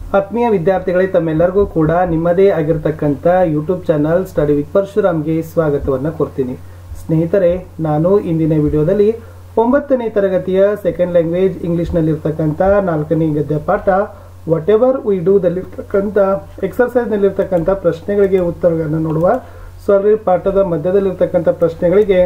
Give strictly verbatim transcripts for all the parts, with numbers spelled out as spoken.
ಆತ್ಮೀಯ ವಿದ್ಯಾರ್ಥಿಗಳೇ, ತಮ್ಮೆಲ್ಲರಿಗೂ ಕೂಡ ನಿಮ್ಮದೇ ಆಗಿರತಕ್ಕಂತ ಯೂಟ್ಯೂಬ್ ಚಾನಲ್ ಸ್ಟಡಿ ವಿತ್ ಪರಶುರಾಮ್ಗೆ ಸ್ವಾಗತವನ್ನು ಕೋರ್ತೀನಿ. ಸ್ನೇಹಿತರೆ, ನಾನು ಇಂದಿನ ವಿಡಿಯೋದಲ್ಲಿ ಒಂಬತ್ತನೇ ತರಗತಿಯ ಸೆಕೆಂಡ್ ಲ್ಯಾಂಗ್ವೇಜ್ ಇಂಗ್ಲಿಷ್ ನಲ್ಲಿ ಇರತಕ್ಕಂತ ನಾಲ್ಕನೇ ಗದ್ಯ ಪಾಠ ವಾಟ್ ಎವರ್ ವಿ ಡೂ ದಲ್ಲಿರ್ತಕ್ಕಂಥ ಎಕ್ಸರ್ಸೈಸ್ ನಲ್ಲಿರ್ತಕ್ಕಂಥ ಪ್ರಶ್ನೆಗಳಿಗೆ ಉತ್ತರಗಳನ್ನು ನೋಡುವ. ಸೊ ಅಲ್ಲಿ ಪಾಠದ ಮಧ್ಯದಲ್ಲಿರ್ತಕ್ಕಂಥ ಪ್ರಶ್ನೆಗಳಿಗೆ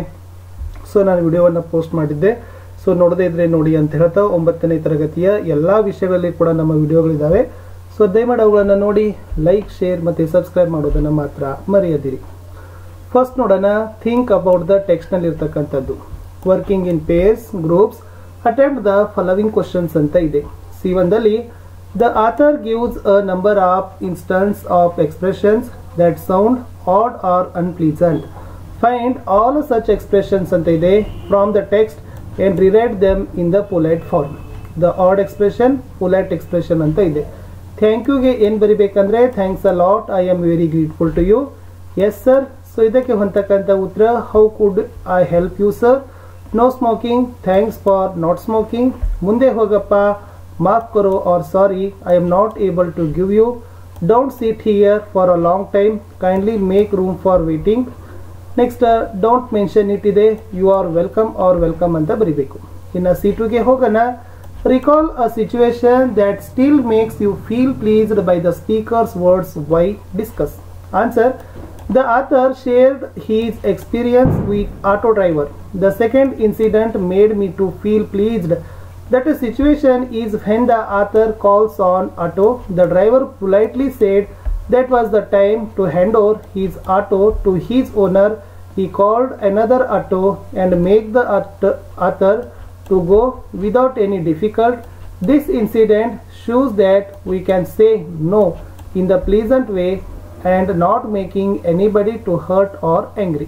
ಸೊ ನಾನು ವಿಡಿಯೋವನ್ನು ಪೋಸ್ಟ್ ಮಾಡಿದ್ದೆ. ಸೊ ನೋಡದೇ ಇದ್ರೆ ನೋಡಿ ಅಂತ ಹೇಳ್ತಾ ಒಂಬತ್ತನೇ ತರಗತಿಯ ಎಲ್ಲಾ ವಿಷಯಗಳಲ್ಲಿ ಕೂಡ ನಮ್ಮ ವಿಡಿಯೋಗಳಿದ್ದಾವೆ. ಸೊ ದಯಮಾಡಿ ಅವುಗಳನ್ನು ನೋಡಿ ಲೈಕ್, ಶೇರ್ ಮತ್ತು ಸಬ್ಸ್ಕ್ರೈಬ್ ಮಾಡೋದನ್ನು ಮಾತ್ರ ಮರೆಯದಿರಿ. ಫಸ್ಟ್ ನೋಡೋಣ, ಥಿಂಕ್ ಅಬೌಟ್ ದ ಟೆಕ್ಸ್ಟ್ ನಲ್ಲಿ ಇರ್ತಕ್ಕಂಥದ್ದು. Working in pairs, groups, attempt the following questions ಅಂತ ಇದೆ. ಸಿ ಒಂದಲ್ಲಿ the author gives a number of instances of expressions that sound odd or unpleasant. Find all such expressions ಅಂತ ಇದೆ from the text and rewrite them in the polite form. The odd expression, polite expression ಅಂತ ಇದೆ. Thank ಯುಗೆ ಏನು ಬರಿಬೇಕಂದ್ರೆ thanks a lot, I am very grateful to you. Yes sir. So ಇದಕ್ಕೆ ಹೊಂದಕ್ಕಂಥ ಉತ್ತರ how could I help you sir. No smoking, thanks for not smoking. ಮುಂದೆ ಹೋಗಪ್ಪ, ಮಾಫ್ ಕರೋ or sorry, I am not able to give you. Don't sit here for a long time, kindly make room for waiting. Next don't mention it ಇದೆ, you are welcome are welcome ಅಂತ ಬರೀಬೇಕು. ಇನ್ನು C ಟುಗೆ ಹೋಗೋಣ. Recall a situation that still makes you feel pleased by the speaker's words. Why? Discuss. Answer: the author shared his experience with auto driver. The second incident made me to feel pleased. That a situation is when the author calls on auto. The driver politely said that was the time to hand over his auto to his owner. He called another auto and made the author to go without any difficulty. This incident shows that we can say no in the pleasant way and not making anybody to hurt or angry.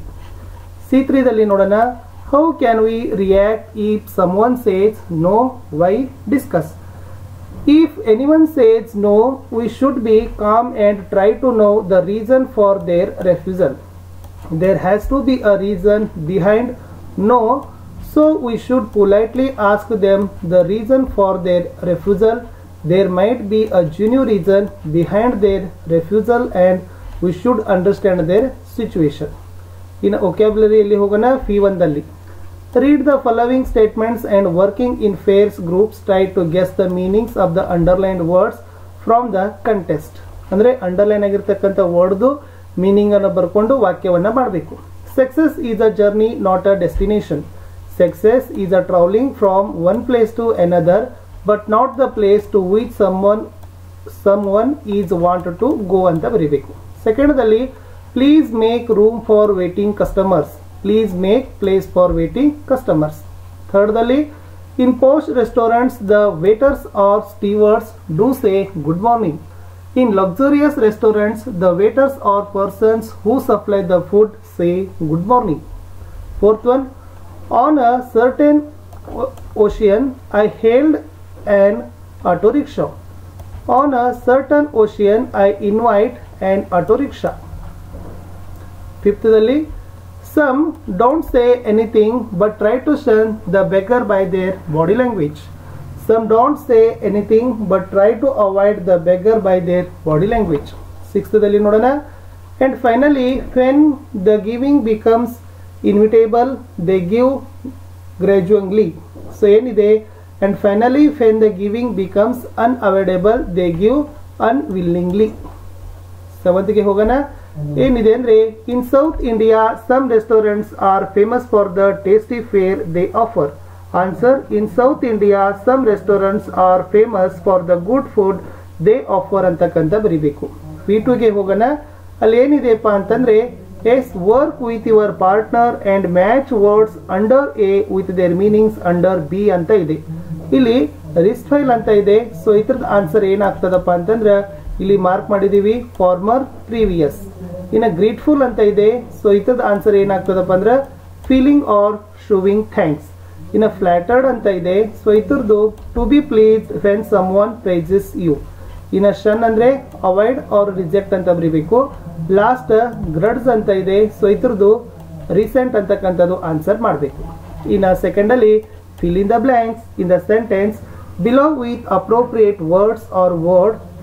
C three ದಲ್ಲಿ ನೋಡೋಣ. How can we react if someone says no? Why? Discuss. If anyone says no, we should be calm and try to know the reason for their refusal. There has to be a reason behind no, so we should politely ask them the reason for their refusal. There might be a genuine reason behind their refusal and we should understand their situation. In vocabulary ಅಲ್ಲಿ ಹೋಗೋಣ. ಫಿ ಒಂದಲ್ಲಿ read the following statements and working in pairs groups try to guess the meanings of the underlined words from the context. ಅಂದ್ರೆ underline ಆಗಿರ್ತಕ್ಕಂಥ ವರ್ಡ್ದು meaning ಅನ್ನು ಬರ್ಕೊಂಡು ವಾಕ್ಯವನ್ನ ಮಾಡಬೇಕು. Success is a journey not a destination. Success is a travelling from one place to another but not the place to which someone someone is want to go ಅಂತ ಬರೀಬೇಕು. ಸೆಕೆಂಡ್ದಲ್ಲಿ please make room for waiting customers. Please make place for waiting customers. Third dali, in posh restaurants the waiters or stewards do say good morning. In luxurious restaurants the waiters or persons who supply the food say good morning. Fourth one, on a certain ocean I hailed an auto rickshaw. On a certain ocean I invite an auto rickshaw. Fifth dali, some don't say anything but try to shun the beggar by their body language. Some don't say anything but try to avoid the beggar by their body language. Sixth dalli nodana. And finally, when the giving becomes inevitable, they give grudgingly. So enide. And finally, when the giving becomes unavoidable, they give unwillingly. Seventh ge hogana. ಏನಿದೆ ಅಂದ್ರೆ in South India some restaurants are famous for the tasty fare they offer. Answer: in South India some restaurants are famous for the good food they offer ಅಂತಕ್ಕಂಥ ಬರೀಬೇಕು. V ಟುಗೆ ಹೋಗೋಣ. ಅಲ್ಲಿ ಏನಿದೆಪ್ಪ ಅಂತಂದ್ರೆ S work with your partner and match words under A with their meanings under B ಅಂತ ಇದೆ. ಇಲ್ಲಿ ರಿಸ್ಟ್ ಫೈಲ್ ಅಂತ ಇದೆ. ಸೊ ಇದ್ರದ್ದು ಆನ್ಸರ್ ಏನಾಗ್ತದಪ್ಪ ಅಂತಂದ್ರೆ ಇಲ್ಲಿ ಮಾರ್ಕ್ ಮಾಡಿದೀವಿ ಫಾರ್ಮರ್ ಪ್ರೀವಿಯಸ್. ಇನ್ನು ಗ್ರೇಟ್ಫುಲ್ ಅಂತ ಇದೆ. ಸೊ ಇದ್ರದ್ದು ಆನ್ಸರ್ ಏನಾಗ್ತದಪ್ಪ ಅಂದ್ರೆ ಫೀಲಿಂಗ್ ಆರ್ ಶೋವಿಂಗ್ ಥ್ಯಾಂಕ್ಸ್. ಇನ್ನು ಫ್ಲಾಟರ್ಡ್ ಅಂತ ಇದೆ. ಸೊ ಇದ್ರದ್ದು to be pleased when someone praises you. ಇನ್ನು ಶನ್ ಅಂದ್ರೆ ಅವಾಯ್ಡ್ ಆರ್ ರಿಜೆಕ್ಟ್ ಅಂತ ಬರೀಬೇಕು. ಲಾಸ್ಟ್ ಗ್ರಡ್ಸ್ ಅಂತ ಇದೆ. ಸೊ ಇದ್ರದ್ದು ರೀಸೆಂಟ್ ಅಂತಕ್ಕಂಥದ್ದು ಆನ್ಸರ್ ಮಾಡಬೇಕು. ಇನ್ನು ಸೆಕೆಂಡ್ ಅಲ್ಲಿ fill in the blanks in the sentence below with appropriate words or word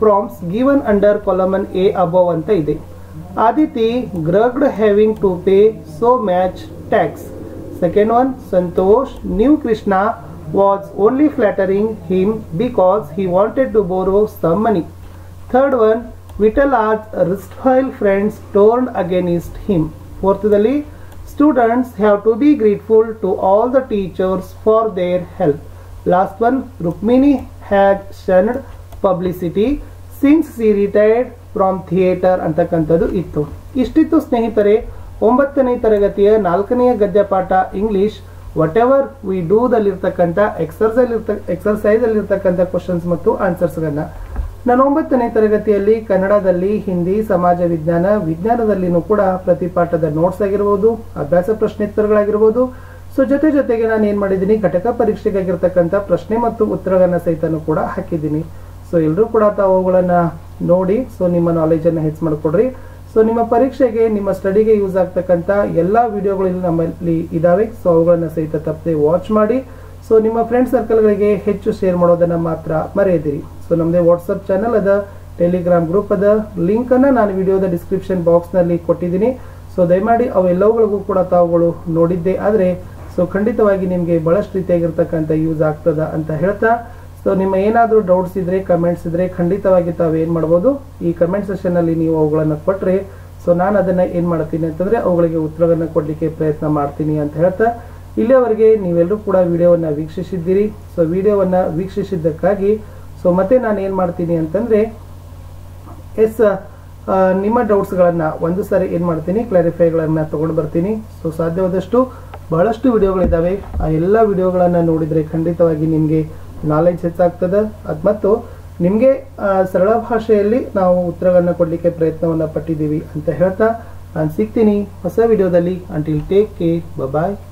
prompts given under column A above ಅಂತ ಇದೆ. Aditi grudged having to pay so much tax. Second one, Santosh knew Krishna was only flattering him because he wanted to borrow some money. Third one, Vitala's erstwhile friends turned against him. Fourthly, students have to be grateful to all the teachers for their help. Last one, Rukmini had shunned publicity since she retired from theatre ಅಂತಕ್ಕಂಥದ್ದು ಇತ್ತು. ಇಷ್ಟಿತ್ತು ಸ್ನೇಹಿತರೆ ಒಂಬತ್ತನೇ ತರಗತಿಯ ನಾಲ್ಕನೆಯ ಗದ್ಯಪಾಠ English whatever we do ದಲ್ಲಿರ್ತಕ್ಕಂಥ exercise exercise ಅಲ್ಲಿರ್ತಕ್ಕಂಥ ಕ್ವಶನ್ಸ್ ಮತ್ತು ಆನ್ಸರ್ಸ್ಗಳನ್ನ ನಾನು ಒಂಬತ್ತನೇ ತರಗತಿಯಲ್ಲಿ ಕನ್ನಡದಲ್ಲಿ, ಹಿಂದಿ, ಸಮಾಜ ವಿಜ್ಞಾನ, ವಿಜ್ಞಾನದಲ್ಲಿನೂ ಕೂಡ ಪ್ರತಿ ಪಾಠದ ನೋಟ್ಸ್ ಆಗಿರ್ಬೋದು, ಅಭ್ಯಾಸ ಪ್ರಶ್ನೋತ್ತರಗಳಾಗಿರ್ಬೋದು. ಸೊ ಜೊತೆ ಜೊತೆಗೆ ನಾನು ಏನ್ ಮಾಡಿದ್ದೀನಿ, ಘಟಕ ಪರೀಕ್ಷೆಗಾಗಿರ್ತಕ್ಕಂಥ ಪ್ರಶ್ನೆ ಮತ್ತು ಉತ್ತರಗಳನ್ನ ಸಹಿತನೂ ಕೂಡ ಹಾಕಿದ್ದೀನಿ. ಸೊ ಎಲ್ಲರೂ ಕೂಡ ತಾವು ಅವುಗಳನ್ನ ನೋಡಿ ಸೊ ನಿಮ್ಮ ನಾಲೆಜ್ ಅನ್ನ ಹೆಚ್ಚು ಮಾಡಿಕೊಡ್ರಿ. ಸೊ ನಿಮ್ಮ ಪರೀಕ್ಷೆಗೆ, ನಿಮ್ಮ ಸ್ಟಡಿಗೆ ಯೂಸ್ ಆಗ್ತಕ್ಕಂಥ ಎಲ್ಲಾ ವಿಡಿಯೋಗಳು ನಮ್ಮಲ್ಲಿ ಇದಾವೆ. ಸೊ ಅವುಗಳನ್ನ ಸಹಿತ ತಪ್ಪದೆ ವಾಚ್ ಮಾಡಿ. ಸೊ ನಿಮ್ಮ ಫ್ರೆಂಡ್ ಸರ್ಕಲ್ಗಳಿಗೆ ಹೆಚ್ಚು ಶೇರ್ ಮಾಡೋದನ್ನ ಮಾತ್ರ ಮರೆಯದಿರಿ. ಸೊ ನಮ್ಮದೇ ವಾಟ್ಸಪ್ ಚಾನಲ್ ಅದ, ಟೆಲಿಗ್ರಾಮ್ ಗ್ರೂಪ್ ಅದ, ಲಿಂಕ್ ಅನ್ನ ನಾನು ವಿಡಿಯೋದ ಡಿಸ್ಕ್ರಿಪ್ಷನ್ ಬಾಕ್ಸ್ ನಲ್ಲಿ ಕೊಟ್ಟಿದ್ದೀನಿ. ಸೊ ದಯಮಾಡಿ ಅವೆಲ್ಲವುಗಳಿಗೂ ಕೂಡ ತಾವುಗಳು ನೋಡಿದ್ದೆ ಆದ್ರೆ ಸೊ ಖಂಡಿತವಾಗಿ ನಿಮಗೆ ಬಹಳಷ್ಟು ರೀತಿಯಾಗಿರ್ತಕ್ಕಂಥ ಯೂಸ್ ಆಗ್ತದ ಅಂತ ಹೇಳ್ತಾ, ಸೊ ನಿಮ್ಮ ಏನಾದರೂ ಡೌಟ್ಸ್ ಇದ್ರೆ, ಕಮೆಂಟ್ಸ್ ಇದ್ರೆ ಖಂಡಿತವಾಗಿ ತಾವು ಏನ್ ಮಾಡ್ಬೋದು, ಈ ಕಮೆಂಟ್ ಸೆಷನ್ ಅಲ್ಲಿ ನೀವು ಅವುಗಳನ್ನ ಕೊಟ್ರೆ ಸೊ ನಾನು ಅದನ್ನ ಏನ್ ಮಾಡ್ತೀನಿ ಅಂತಂದ್ರೆ ಅವುಗಳಿಗೆ ಉತ್ತರಗಳನ್ನ ಕೊಡ್ಲಿಕ್ಕೆ ಪ್ರಯತ್ನ ಮಾಡ್ತೀನಿ ಅಂತ ಹೇಳ್ತಾ, ಇಲ್ಲಿಯವರೆಗೆ ನೀವೆಲ್ಲರೂ ಕೂಡ ವಿಡಿಯೋವನ್ನ ವೀಕ್ಷಿಸಿದ್ದೀರಿ. ಸೊ ವಿಡಿಯೋವನ್ನ ವೀಕ್ಷಿಸಿದ್ದಕ್ಕಾಗಿ ಸೊ ಮತ್ತೆ ನಾನು ಏನ್ ಮಾಡ್ತೀನಿ ಅಂತಂದ್ರೆ ಎಸ್ ನಿಮ್ಮ ಡೌಟ್ಸ್ಗಳನ್ನ ಒಂದು ಸಾರಿ ಏನ್ ಮಾಡ್ತೀನಿ, ಕ್ಲಾರಿಫೈಗಳನ್ನ ತಗೊಂಡು ಬರ್ತೀನಿ. ಸೊ ಸಾಧ್ಯವಾದಷ್ಟು ಬಹಳಷ್ಟು ವಿಡಿಯೋಗಳಿದ್ದಾವೆ. ಆ ಎಲ್ಲ ವಿಡಿಯೋಗಳನ್ನ ನೋಡಿದ್ರೆ ಖಂಡಿತವಾಗಿ ನಿಮ್ಗೆ ನಾಲೆಜ್ ಹೆಚ್ಚಾಗ್ತದೆ. ಅದ್ ಮತ್ತು ನಿಮ್ಗೆ ಸರಳ ಭಾಷೆಯಲ್ಲಿ ನಾವು ಉತ್ತರಗಳನ್ನ ಕೊಡ್ಲಿಕ್ಕೆ ಪ್ರಯತ್ನವನ್ನ ಪಟ್ಟಿದ್ದೀವಿ ಅಂತ ಹೇಳ್ತಾ ನಾನು ಸಿಗ್ತೀನಿ ಹೊಸ ವಿಡಿಯೋದಲ್ಲಿ. ಅಂಟಿಲ್ ಟೇಕ್ ಕೇರ್, ಬಾಯ್.